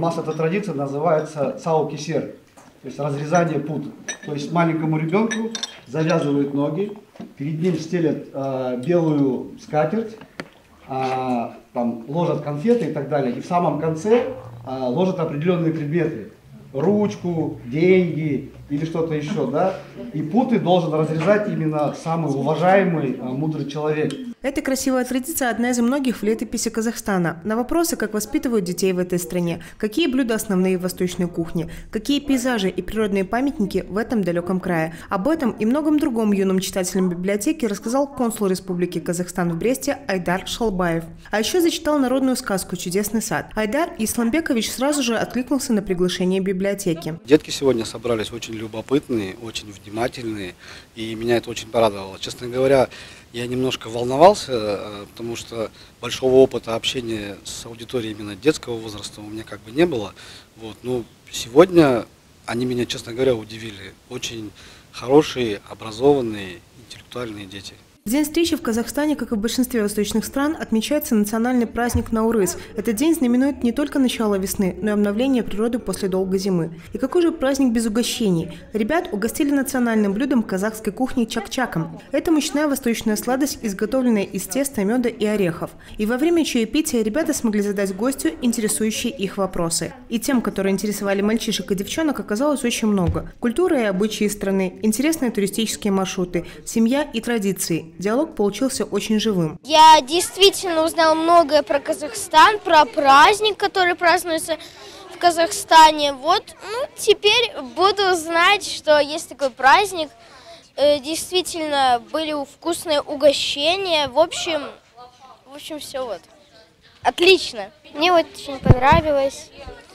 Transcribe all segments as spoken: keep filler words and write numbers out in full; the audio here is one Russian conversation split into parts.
нас эта традиция называется цао-кисер, то есть разрезание пут. То есть маленькому ребенку завязывают ноги, перед ним стелят э, белую скатерть, э, там, ложат конфеты и так далее. И в самом конце э, ложат определенные предметы. Ручку, деньги или что-то еще, да? И путы должен разрезать именно самый уважаемый, э, мудрый человек. Эта красивая традиция – одна из многих в летописи Казахстана. На вопросы, как воспитывают детей в этой стране, какие блюда основные в восточной кухне, какие пейзажи и природные памятники в этом далеком крае. Об этом и многом другом юным читателям библиотеки рассказал консул Республики Казахстан в Бресте Айдар Шалбаев. А еще зачитал народную сказку «Чудесный сад». Айдар Исламбекович сразу же откликнулся на приглашение библиотеки. Детки сегодня собрались очень любопытные, очень внимательные, и меня это очень порадовало. Честно говоря, я немножко волновался, потому что большого опыта общения с аудиторией именно детского возраста у меня как бы не было. Вот. Но сегодня они меня, честно говоря, удивили. Очень хорошие, образованные, интеллектуальные дети. В день встречи в Казахстане, как и в большинстве восточных стран, отмечается национальный праздник Наурыз. Этот день знаменует не только начало весны, но и обновление природы после долгой зимы. И какой же праздник без угощений? Ребят угостили национальным блюдом казахской кухни чак-чаком. Это мучная восточная сладость, изготовленная из теста, меда и орехов. И во время чаепития ребята смогли задать гостю интересующие их вопросы. И тем, которые интересовали мальчишек и девчонок, оказалось очень много. Культура и обычаи страны, интересные туристические маршруты, семья и традиции. Диалог получился очень живым. Я действительно узнала многое про Казахстан, про праздник, который празднуется в Казахстане. Вот, ну, теперь буду знать, что есть такой праздник. Э, действительно, были вкусные угощения. В общем, в общем, все вот. Отлично. Мне очень понравилось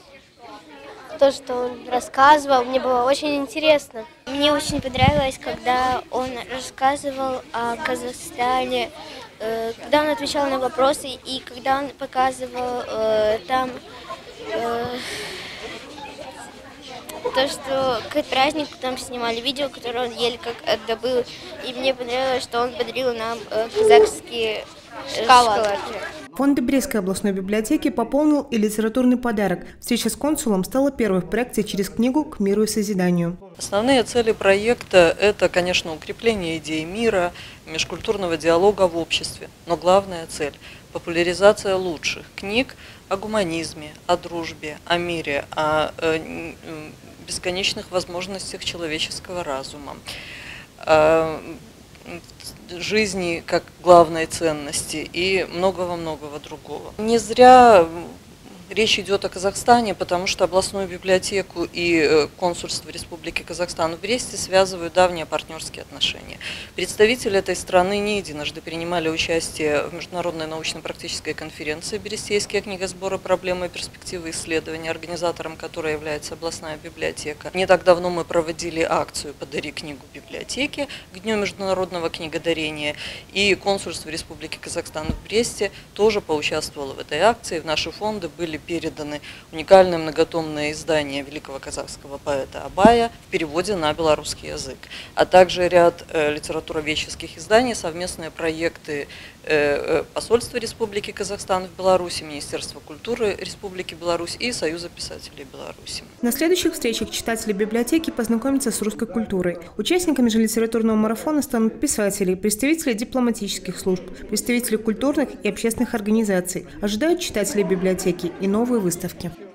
то, что он рассказывал, мне было очень интересно. Мне очень понравилось, когда он рассказывал о Казахстане, э, когда он отвечал на вопросы и когда он показывал э, там э, то, что к празднику там снимали видео, которое он еле как добыл. И мне понравилось, что он подарил нам э, казахские шоколады. Фонд Брестской областной библиотеки пополнил и литературный подарок. Встреча с консулом стала первой в проекте через книгу «К миру и созиданию». Основные цели проекта – это, конечно, укрепление идеи мира, межкультурного диалога в обществе. Но главная цель – популяризация лучших книг о гуманизме, о дружбе, о мире, о бесконечных возможностях человеческого разума, жизни как главной ценности и многого-многого другого. Не зря речь идет о Казахстане, потому что областную библиотеку и консульство Республики Казахстан в Бресте связывают давние партнерские отношения. Представители этой страны не единожды принимали участие в международной научно-практической конференции «Берестейские книгосборы. Проблемы и перспективы исследования», организатором которой является областная библиотека. Не так давно мы проводили акцию «Подари книгу библиотеке» к Дню международного книгодарения, и консульство Республики Казахстан в Бресте тоже поучаствовало в этой акции. В наши фонды были переданы уникальное многотомное издание великого казахского поэта Абая в переводе на белорусский язык, а также ряд э, литературоведческих изданий, совместные проекты э, посольства Республики Казахстан в Беларуси, Министерства культуры Республики Беларусь и Союза писателей Беларуси. На следующих встречах читатели библиотеки познакомятся с русской культурой. Участниками же литературного марафона станут писатели, представители дипломатических служб, представители культурных и общественных организаций. Ожидают читатели библиотеки и новые выставки.